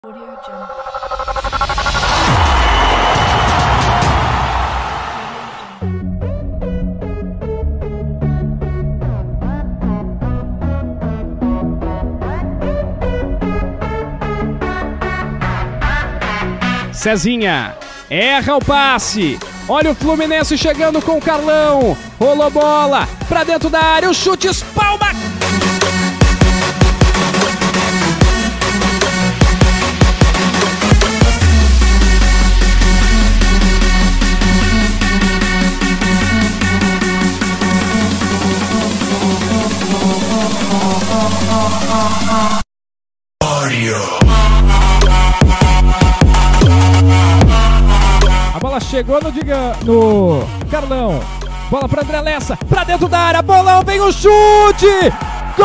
Audio Jungle. Cezinha erra o passe. Olha o Fluminense chegando com o Carlão. Rolou bola pra dentro da área. O chute espalma. A bola chegou no Carlão. Bola para André Lessa, para dentro da área. Bolão, vem o chute. Gol!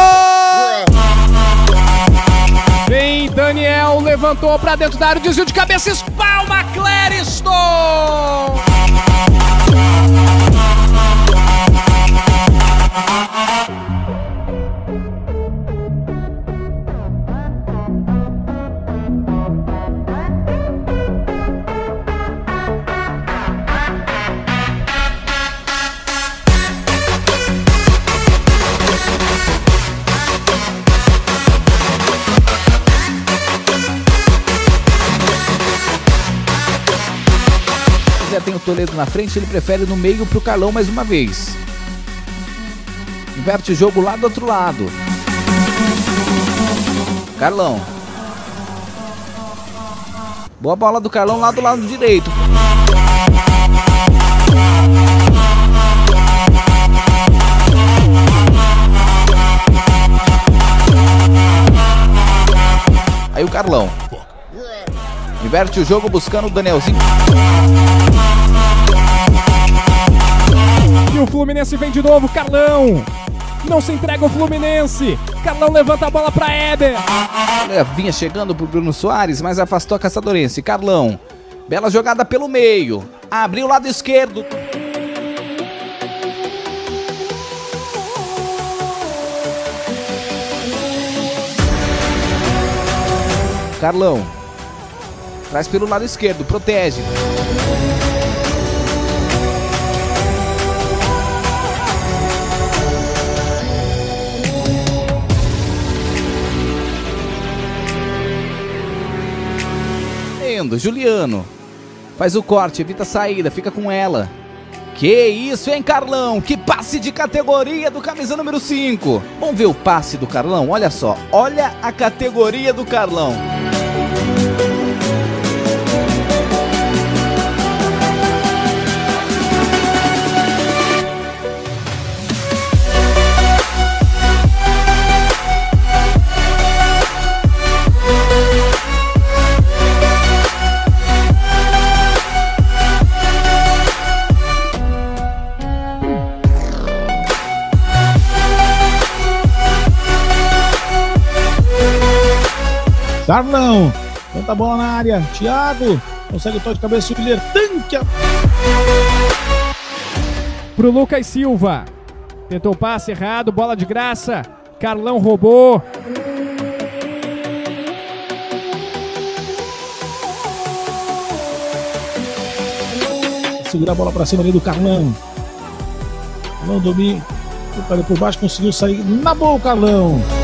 Vem Daniel, levantou para dentro da área. Desvio de cabeça, espalma Clériston. Tem o Toledo na frente, ele prefere no meio pro Carlão mais uma vez. Inverte o jogo lá do outro lado. Carlão. Boa bola do Carlão lá do lado direito. Aí o Carlão. Inverte o jogo buscando o Danielzinho. E o Fluminense vem de novo, Carlão. Não se entrega o Fluminense. Carlão levanta a bola para Éder. Vinha chegando pro Bruno Soares, mas afastou a Caçadorense. Carlão. Bela jogada pelo meio. Abriu o lado esquerdo. Carlão. Traz pelo lado esquerdo, protege. Juliano. Faz o corte, evita a saída, fica com ela. Que isso, hein, Carlão? Que passe de categoria do camisa número 5. Vamos ver o passe do Carlão? Olha só, olha a categoria do Carlão. Carlão, tenta a bola na área, Thiago, consegue o toque de cabeça, o Guilherme, tanque. Pro Lucas Silva, tentou o passe errado, bola de graça, Carlão roubou. Segura a bola pra cima ali do Carlão. Carlão domina, por baixo, conseguiu sair na boa o Carlão.